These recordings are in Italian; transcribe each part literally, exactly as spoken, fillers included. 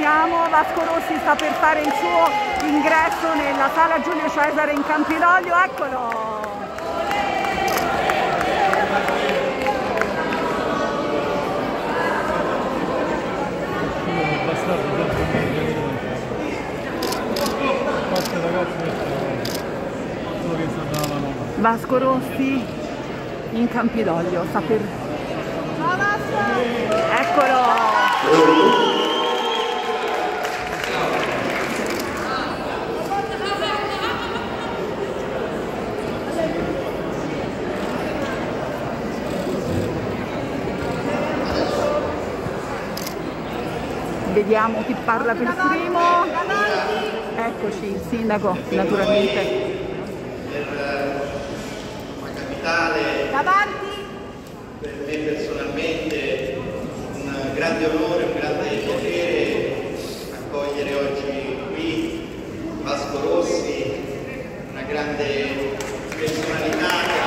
siamo, Vasco Rossi sta per fare il suo ingresso nella sala Giulio Cesare in Campidoglio, eccolo! Vasco Rossi in Campidoglio, sta per... Eccolo! Vediamo chi parla per primo. Eccoci, il sindaco, naturalmente. Davanti. Per me personalmente un grande onore, un grande piacere accogliere oggi qui Vasco Rossi, una grande personalità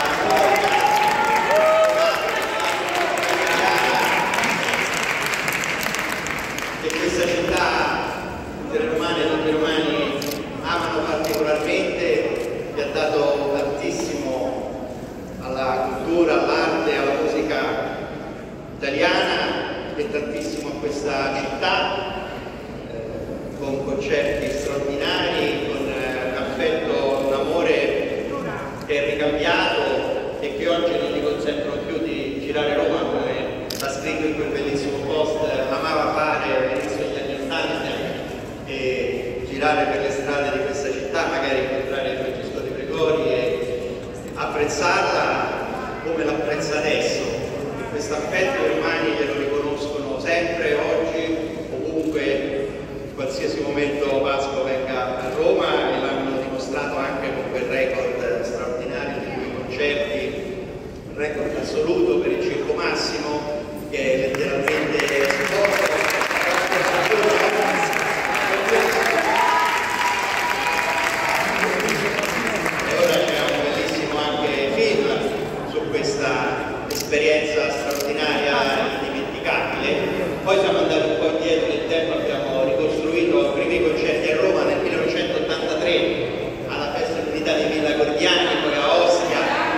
che questa città, tutte le romane e tutti i romani amano particolarmente, vi ha dato tantissimo alla cultura, all'arte, alla musica italiana e tantissimo a questa città, eh, con concerti straordinari, con eh, un affetto, un amore che è ricambiato e che oggi non gli consentono più di girare Roma, come ha scritto in quel bellissimo post, amava fare all'inizio degli anni ottanta e girare per le strade di questa città, magari incontrare Francesco De Gregori e apprezzarla come l'apprezza adesso. Questo affetto i romani glielo riconoscono sempre, oggi, ovunque, in qualsiasi momento Vasco venga a Roma, e l'hanno dimostrato anche con quel record straordinario di due concerti, un record assoluto per il Circo Massimo, che è letteralmente sport. Esperienza straordinaria e indimenticabile. Poi siamo andati un po' indietro nel tempo, abbiamo ricostruito i primi concerti a Roma nel millenovecentottantatré alla festa dell'unità di Villa Gordiani, poi a Ostia,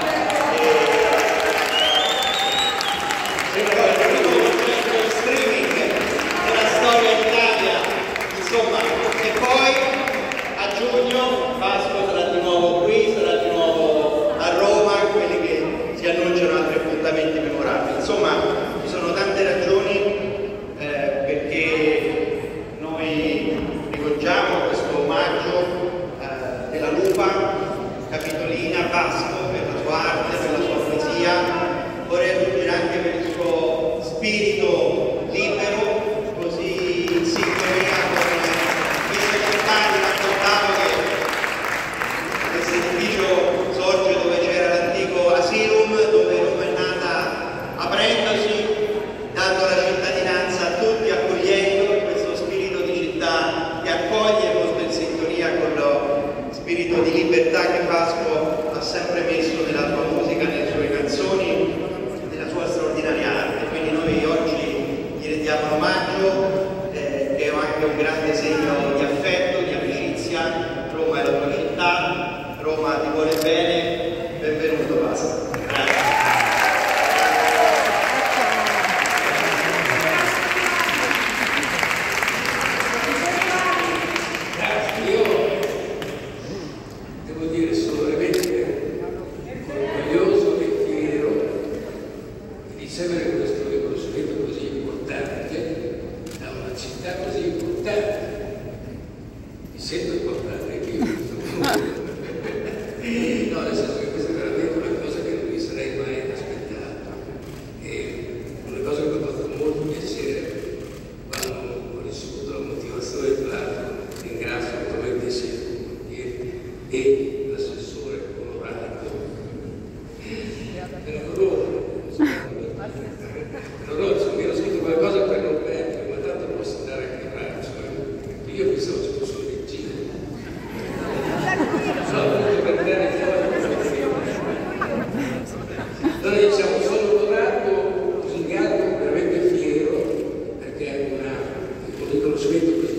e poi il primo concerto streaming della storia d'Italia, insomma, e poi a giugno Vasco sarà di nuovo qui, sarà di nuovo a Roma, quelli che si annunciano altri appuntamenti memorabili. Insomma, ci sono tante ragioni eh, perché noi rivolgiamo questo omaggio eh, della Lupa capitolina Vasco per la sua arte, per la sua poesia, vorrei aggiungere anche per il suo spirito libero, così in sintonia con queste lontane. Raccontavo che questo edificio sorge dove c'era l'antico Asylum, dove Roma è nata aprendosi, dando la cittadinanza a tutti, accogliendo questo spirito di città che accoglie, molto in sintonia con lo spirito di libertà che Vasco ha sempre messo nella sua musica, nelle sue canzoni, nella sua straordinaria arte. Quindi noi oggi gli rendiamo un omaggio eh, che è anche un grande segno di affetto, di amicizia. Roma è la tua città, Roma ti vuole bene, benvenuto Vasco. Grazie. Noi siamo solo onorato, lusingato, veramente fiero, perché è una, un riconoscimento così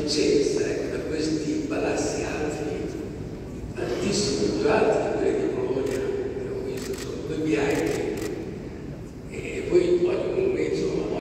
Pazienza, ecco.